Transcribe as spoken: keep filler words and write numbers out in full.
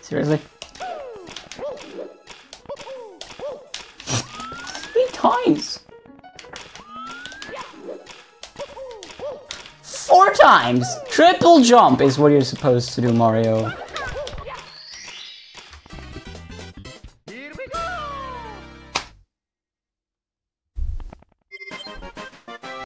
Seriously? Three times! Four times! Triple jump is what you're supposed to do, Mario.